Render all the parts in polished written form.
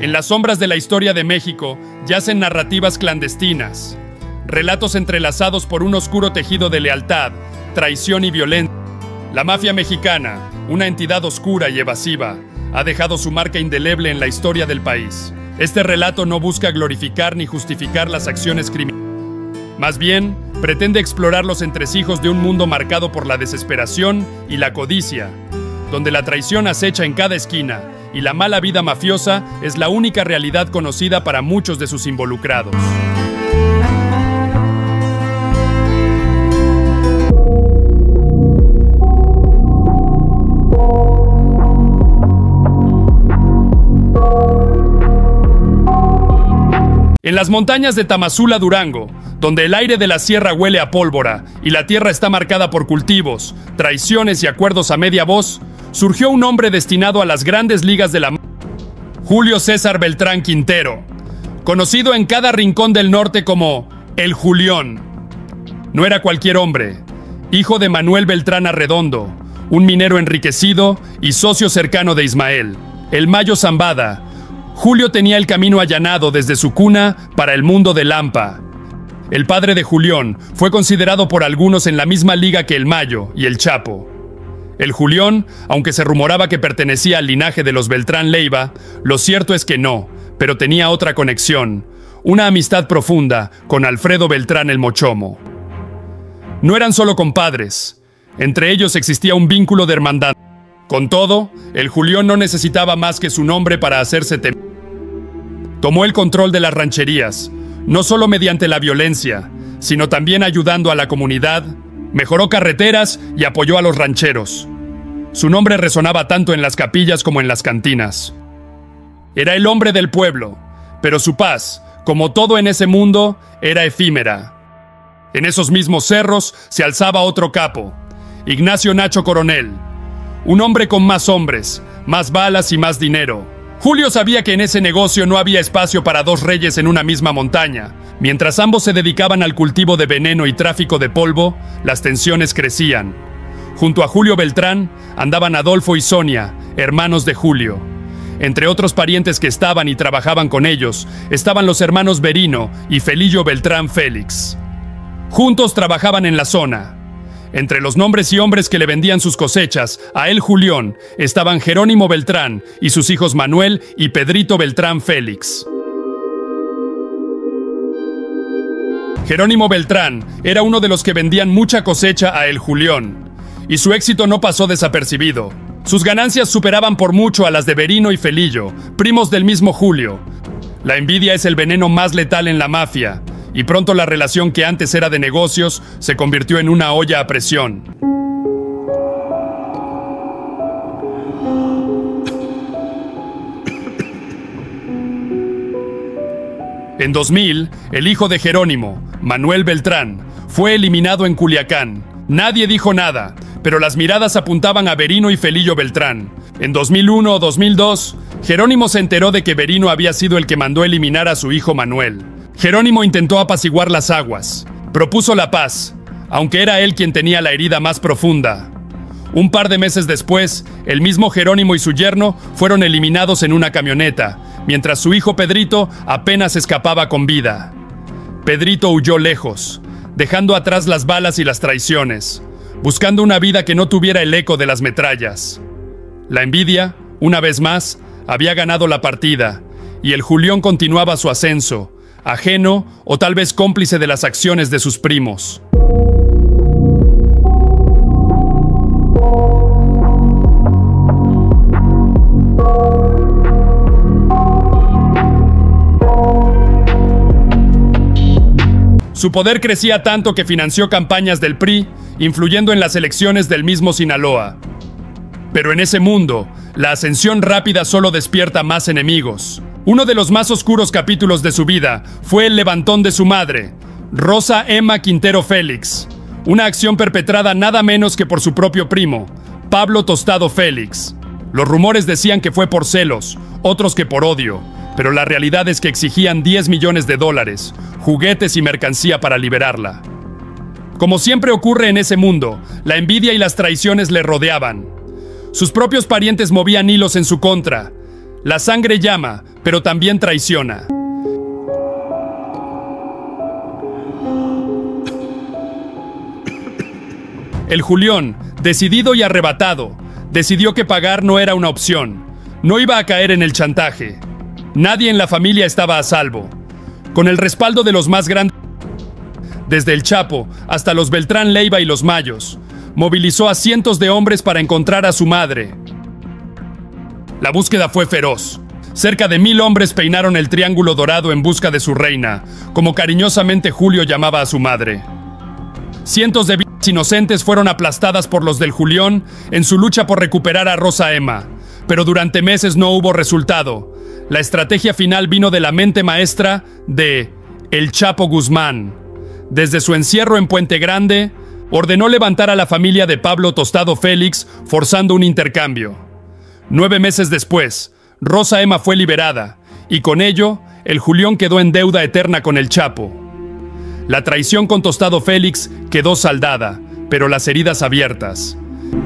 En las sombras de la historia de México yacen narrativas clandestinas, relatos entrelazados por un oscuro tejido de lealtad, traición y violencia. La mafia mexicana, una entidad oscura y evasiva, ha dejado su marca indeleble en la historia del país. Este relato no busca glorificar ni justificar las acciones criminales. Más bien, pretende explorar los entresijos de un mundo marcado por la desesperación y la codicia, donde la traición acecha en cada esquina y la mala vida mafiosa es la única realidad conocida para muchos de sus involucrados. En las montañas de Tamazula, Durango, donde el aire de la sierra huele a pólvora y la tierra está marcada por cultivos, traiciones y acuerdos a media voz, surgió un hombre destinado a las grandes ligas de la Julio César Beltrán Quintero, conocido en cada rincón del norte como el Julión. No era cualquier hombre, hijo de Manuel Beltrán Arredondo, un minero enriquecido y socio cercano de Ismael, el Mayo Zambada. Julio tenía el camino allanado desde su cuna para el mundo de Lampa. El padre de Julión fue considerado por algunos en la misma liga que el Mayo y el Chapo. El Julión, aunque se rumoraba que pertenecía al linaje de los Beltrán Leiva, lo cierto es que no, pero tenía otra conexión, una amistad profunda con Alfredo Beltrán el Mochomo. No eran solo compadres, entre ellos existía un vínculo de hermandad. Con todo, el Julión no necesitaba más que su nombre para hacerse temido. Tomó el control de las rancherías, no solo mediante la violencia, sino también ayudando a la comunidad, mejoró carreteras y apoyó a los rancheros. Su nombre resonaba tanto en las capillas como en las cantinas. Era el hombre del pueblo, pero su paz, como todo en ese mundo, era efímera. En esos mismos cerros se alzaba otro capo, Ignacio Nacho Coronel, un hombre con más hombres, más balas y más dinero. Julio sabía que en ese negocio no había espacio para dos reyes en una misma montaña. Mientras ambos se dedicaban al cultivo de veneno y tráfico de polvo, las tensiones crecían. Junto a Julio Beltrán andaban Adolfo y Sonia, hermanos de Julio. Entre otros parientes que estaban y trabajaban con ellos, estaban los hermanos Verino y Felillo Beltrán Félix. Juntos trabajaban en la zona. Entre los nombres y hombres que le vendían sus cosechas a el Julión estaban Jerónimo Beltrán y sus hijos Manuel y Pedrito Beltrán Félix. Jerónimo Beltrán era uno de los que vendían mucha cosecha a el Julión, y su éxito no pasó desapercibido. Sus ganancias superaban por mucho a las de Verino y Felillo, primos del mismo Julio. La envidia es el veneno más letal en la mafia, y pronto la relación que antes era de negocios se convirtió en una olla a presión. En 2000, el hijo de Jerónimo, Manuel Beltrán, fue eliminado en Culiacán. Nadie dijo nada, pero las miradas apuntaban a Verino y Felillo Beltrán. En 2001 o 2002, Jerónimo se enteró de que Verino había sido el que mandó eliminar a su hijo Manuel. Jerónimo intentó apaciguar las aguas, propuso la paz, aunque era él quien tenía la herida más profunda. Un par de meses después, el mismo Jerónimo y su yerno fueron eliminados en una camioneta, mientras su hijo Pedrito apenas escapaba con vida. Pedrito huyó lejos, dejando atrás las balas y las traiciones, buscando una vida que no tuviera el eco de las metrallas. La envidia, una vez más, había ganado la partida, y el Julión continuaba su ascenso, ajeno o tal vez cómplice de las acciones de sus primos. Su poder crecía tanto que financió campañas del PRI, influyendo en las elecciones del mismo Sinaloa. Pero en ese mundo, la ascensión rápida solo despierta más enemigos. Uno de los más oscuros capítulos de su vida fue el levantón de su madre, Rosa Emma Quintero Félix, una acción perpetrada nada menos que por su propio primo, Pablo Tostado Félix. Los rumores decían que fue por celos, otros que por odio, pero la realidad es que exigían $10 millones, juguetes y mercancía para liberarla. Como siempre ocurre en ese mundo, la envidia y las traiciones le rodeaban. Sus propios parientes movían hilos en su contra. La sangre llama, pero también traiciona. El Julión, decidido y arrebatado, decidió que pagar no era una opción. No iba a caer en el chantaje. Nadie en la familia estaba a salvo. Con el respaldo de los más grandes, desde el Chapo hasta los Beltrán Leiva y los Mayos, movilizó a cientos de hombres para encontrar a su madre. La búsqueda fue feroz. Cerca de 1000 hombres peinaron el Triángulo Dorado en busca de su reina, como cariñosamente Julio llamaba a su madre. Cientos de vidas inocentes fueron aplastadas por los del Julión en su lucha por recuperar a Rosa Emma, pero durante meses no hubo resultado. La estrategia final vino de la mente maestra de El Chapo Guzmán. Desde su encierro en Puente Grande, ordenó levantar a la familia de Pablo Tostado Félix, forzando un intercambio. 9 meses después, Rosa Emma fue liberada, y con ello, el Julión quedó en deuda eterna con el Chapo. La traición con Tostado Félix quedó saldada, pero las heridas abiertas.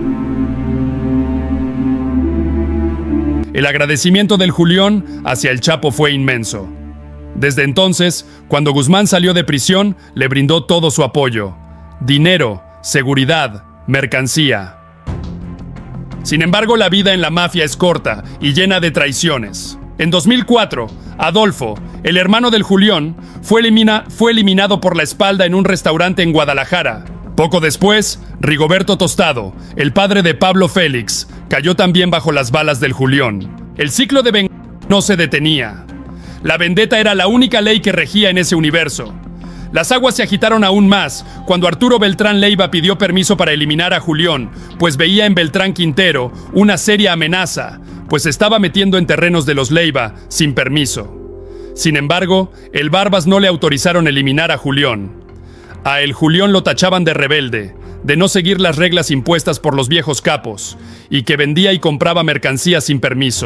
El agradecimiento del Julión hacia el Chapo fue inmenso. Desde entonces, cuando Guzmán salió de prisión, le brindó todo su apoyo: dinero, seguridad, mercancía. Sin embargo, la vida en la mafia es corta y llena de traiciones. En 2004, Adolfo, el hermano del Julión, fue eliminado por la espalda en un restaurante en Guadalajara. Poco después, Rigoberto Tostado, el padre de Pablo Félix, cayó también bajo las balas del Julión. El ciclo de venganza no se detenía. La vendetta era la única ley que regía en ese universo. Las aguas se agitaron aún más cuando Arturo Beltrán Leiva pidió permiso para eliminar a Julión, pues veía en Beltrán Quintero una seria amenaza, pues estaba metiendo en terrenos de los Leiva sin permiso. Sin embargo, el Barbas no le autorizaron eliminar a Julión. A el Julión lo tachaban de rebelde, de no seguir las reglas impuestas por los viejos capos, y que vendía y compraba mercancía sin permiso.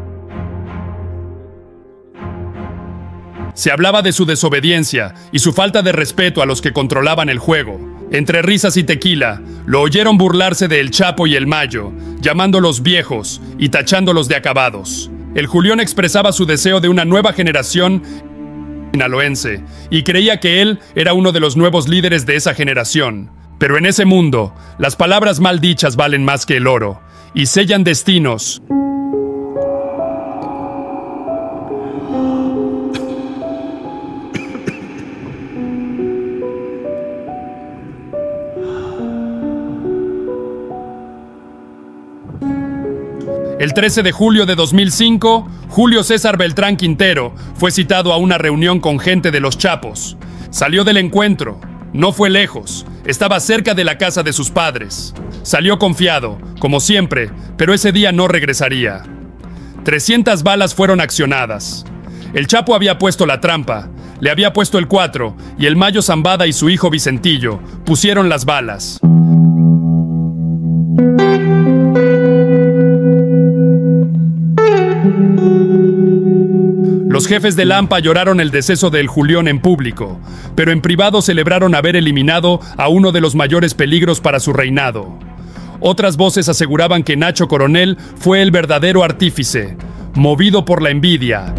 Se hablaba de su desobediencia y su falta de respeto a los que controlaban el juego. Entre risas y tequila, lo oyeron burlarse de El Chapo y el Mayo, llamándolos viejos y tachándolos de acabados. El Julión expresaba su deseo de una nueva generación sinaloense y creía que él era uno de los nuevos líderes de esa generación. Pero en ese mundo, las palabras mal dichas valen más que el oro y sellan destinos. El 13 de julio de 2005, Julio César Beltrán Quintero fue citado a una reunión con gente de los Chapos. Salió del encuentro. No fue lejos. Estaba cerca de la casa de sus padres. Salió confiado, como siempre, pero ese día no regresaría. 300 balas fueron accionadas. El Chapo había puesto la trampa, le había puesto el 4, y el Mayo Zambada y su hijo Vicentillo pusieron las balas. Los jefes de Lampa lloraron el deceso del Julión en público, pero en privado celebraron haber eliminado a uno de los mayores peligros para su reinado. Otras voces aseguraban que Nacho Coronel fue el verdadero artífice, movido por la envidia.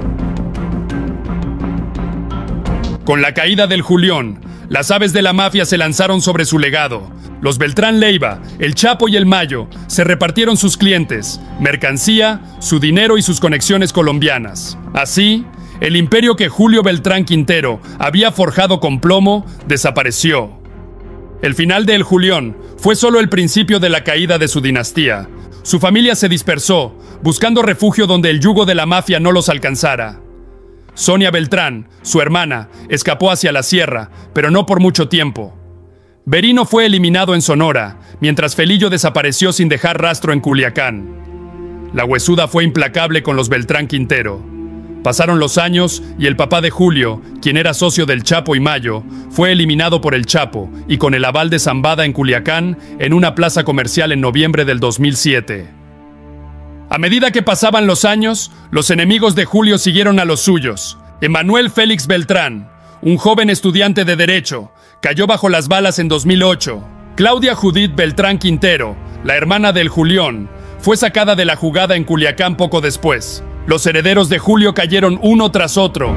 Con la caída del Julión, las aves de la mafia se lanzaron sobre su legado. Los Beltrán Leiva, el Chapo y el Mayo se repartieron sus clientes, mercancía, su dinero y sus conexiones colombianas. Así, el imperio que Julio Beltrán Quintero había forjado con plomo desapareció. El final de El Julión fue solo el principio de la caída de su dinastía. Su familia se dispersó, buscando refugio donde el yugo de la mafia no los alcanzara. Sonia Beltrán, su hermana, escapó hacia la sierra, pero no por mucho tiempo. Verino fue eliminado en Sonora, mientras Felillo desapareció sin dejar rastro en Culiacán. La huesuda fue implacable con los Beltrán Quintero. Pasaron los años y el papá de Julio, quien era socio del Chapo y Mayo, fue eliminado por el Chapo y con el aval de Zambada en Culiacán en una plaza comercial en noviembre del 2007. A medida que pasaban los años, los enemigos de Julio siguieron a los suyos. Emanuel Félix Beltrán, un joven estudiante de Derecho, cayó bajo las balas en 2008. Claudia Judith Beltrán Quintero, la hermana del Julión, fue sacada de la jugada en Culiacán poco después. Los herederos de Julio cayeron uno tras otro.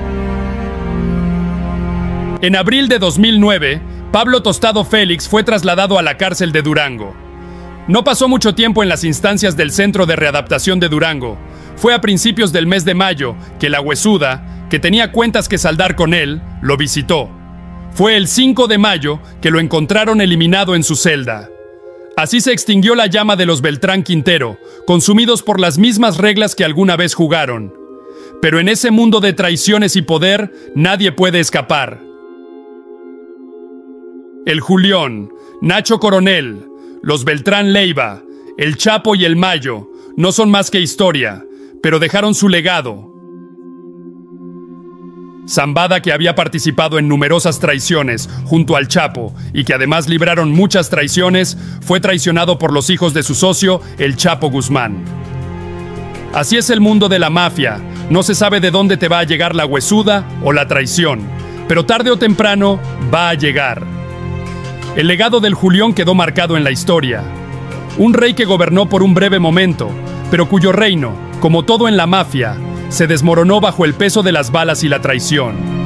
En abril de 2009, Pablo Tostado Félix fue trasladado a la cárcel de Durango. No pasó mucho tiempo en las instancias del Centro de Readaptación de Durango. Fue a principios del mes de mayo que la huesuda, que tenía cuentas que saldar con él, lo visitó. Fue el 5 de mayo que lo encontraron eliminado en su celda. Así se extinguió la llama de los Beltrán Quintero, consumidos por las mismas reglas que alguna vez jugaron. Pero en ese mundo de traiciones y poder, nadie puede escapar. El Julión, Nacho Coronel, los Beltrán Leiva, el Chapo y el Mayo no son más que historia, pero dejaron su legado. Zambada, que había participado en numerosas traiciones junto al Chapo y que además libraron muchas traiciones, fue traicionado por los hijos de su socio, el Chapo Guzmán. Así es el mundo de la mafia. No se sabe de dónde te va a llegar la huesuda o la traición, pero tarde o temprano va a llegar. El legado del Julión quedó marcado en la historia. Un rey que gobernó por un breve momento, pero cuyo reino, como todo en la mafia, se desmoronó bajo el peso de las balas y la traición.